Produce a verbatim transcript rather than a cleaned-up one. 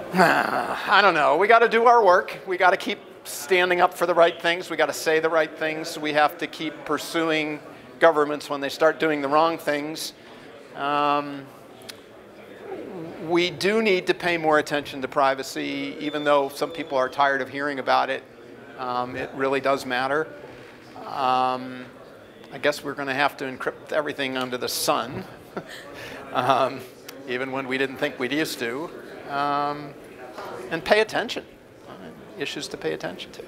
I don't know. We got to do our work. We got to keep standing up for the right things. We got to say the right things. We have to keep pursuing governments when they start doing the wrong things. Um, we do need to pay more attention to privacy, even though some people are tired of hearing about it. Um, it really does matter. Um, I guess we're going to have to encrypt everything under the sun, um, even when we didn't think we'd used to. Um, and pay attention. Issues to pay attention to.